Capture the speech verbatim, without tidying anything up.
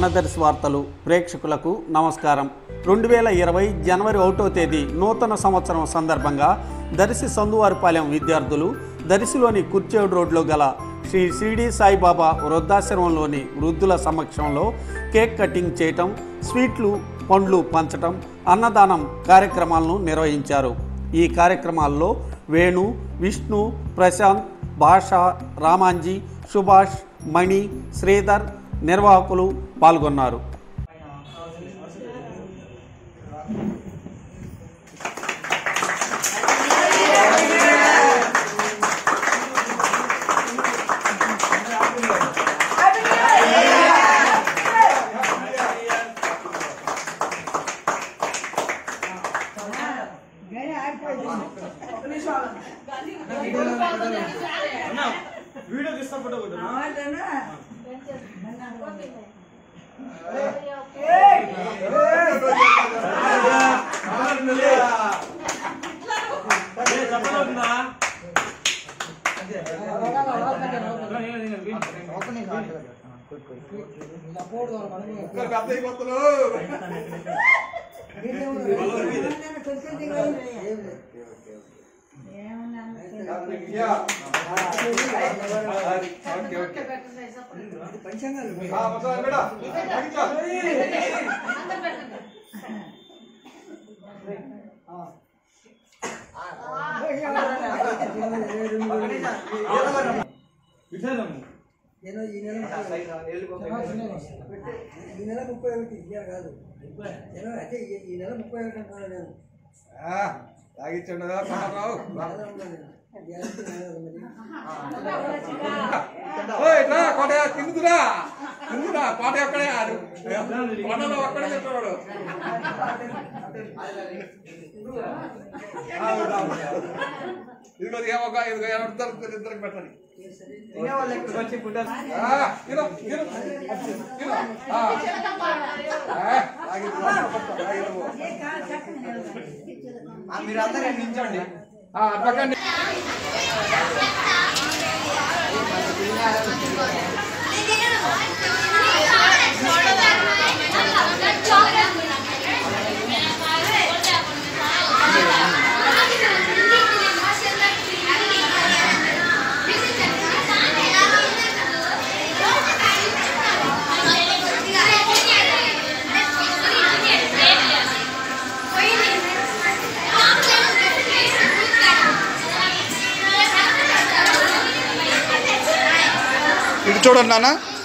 మనదర్శి వార్తలు ప్రేక్షకులకు నమస్కారం. రెండు వేల ఇరవై జనవరి ఒకటో తేదీ నూతన సంవత్సరం సందర్భంగా దర్శి సందువారిపాలెం విద్యార్థులు దర్శిలోని కుర్చేడు రోడ్లో గల శ్రీ షిరిడి సాయిబాబా వృద్ధాశ్రమంలోని వృద్ధుల సమక్షంలో కేక్ కటింగ్ చేయటం, స్వీట్లు పండ్లు పంచటం, అన్నదానం కార్యక్రమాలను నిర్వహించారు. ఈ కార్యక్రమాల్లో వేణు, విష్ణు, ప్రశాంత్, భాష, రామాంజీ, సుభాష్, మణి, శ్రీధర్ నిర్వాహకులు పాల్గొన్నారు. వీడియో తీస్తా ఫోటో కొట్టు ఈ నెల ముప్పై ఒకటి ఇయ్యారు కాదు అంటే ఈ నెల ముప్పై ఒకటి అంటాను నేను తాగిచ్చుండదా కోట తిందురా తిందురా కోట ఎక్కడే కొండలో ఒక్కడే తింటాడు. ఇదిగో ఏమో ఇదిగో ఇద్దరు ఇద్దరికి పెట్టండి. మీరు అందరూ నించోండి. పక్కండి. ఇటు చూడండి నాన్న.